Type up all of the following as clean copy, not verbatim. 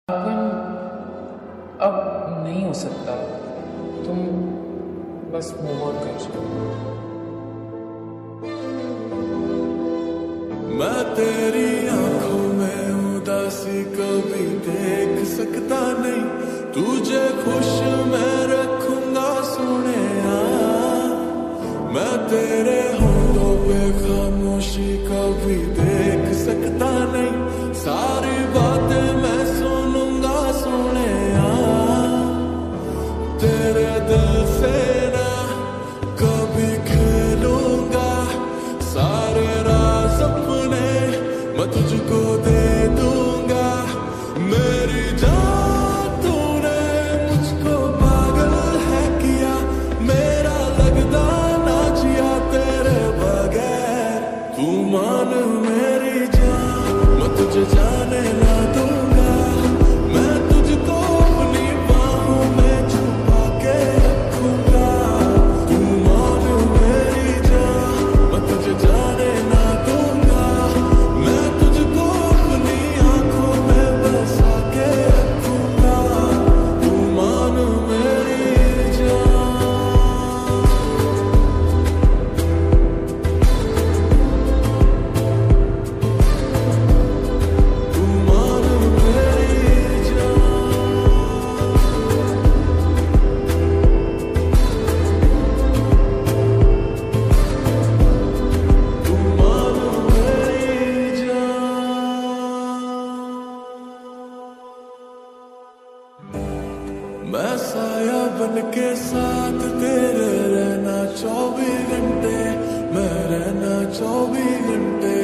अपन अब नहीं हो सकता। तुम बस मूव ऑन कर जाओ। मैं तेरी आंखों में उदासी कभी देख सकता नहीं, तुझे खुश मैं रखूंगा सोनिया। मैं तेरे होठों पे खामोशी कभी देख सकता नहीं, सारी बातें मैं सुनूंगा सोनिया। तेरे दिल से ना कभी खेलूंगा, सारे राज अपने मैं तुझको दे दूंगा। मेरी जान तूने मुझको पागल है किया, मेरा लगता ना जिया तेरे बगैर। तू मान मेरी जान, मैं तुझे जाने ना दूंगा। मैं तुझको अपनी बाहों में छुपा के रखूंगा। तू मान मेरी जान, मैं तुझे जाने ना दूंगा। मैं तुझको अपनी आंखों में बसा के रखूंगा। तू मान मेरी जान। तू मान मेरी जान। तू मान मेरी जान। मैं साया बन के साथ तेरे रहना 24 घंटे, मैं रहना 24 घंटे।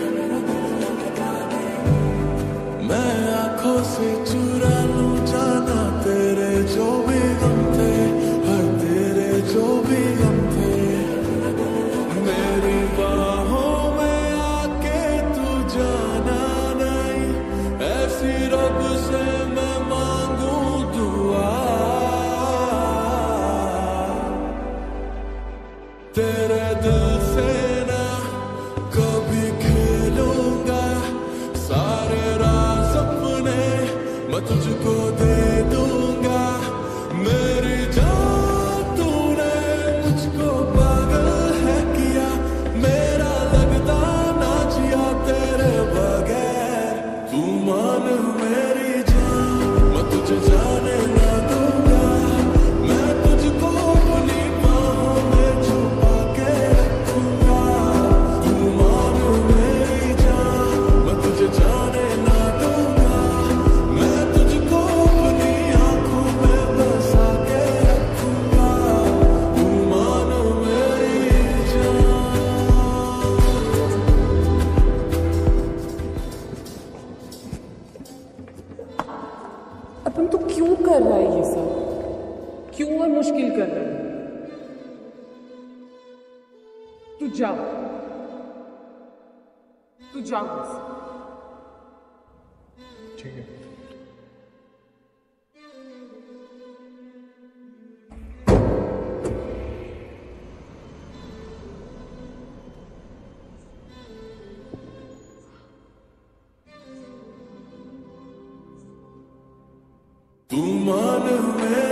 मैं आंखों से चुरा लूं जाना तेरे जो भी गम थे, हर तेरे जो भी गम थे। मेरी बाहों में आके तू जाना नहीं, ऐसी रब से मैं मांगू दुआ। तेरे दिल से ना कभी खेलूंगा, सारे राज अपने मैं तुझको दे दूंगा। मेरी जान तूने मुझको पागल है किया, मेरा लगता ना जिया तेरे बगैर। तू मान मेरी जान, मैं तुझे जाने ना दूंगा। मैं तुझको अपनी बाहों में छुपा के रखूंगा। तू मान मेरी जान, मैं तुझे जाने ना दूंगा। मैं तुझको अपनी आंखों में बसा के रखूंगा। तू मान मेरी जान। अपन तो क्यों कर रहा है ये सब? क्यों और मुश्किल कर रहा है? तू जा, तू जा बस। ठीक है। तू मान मेरी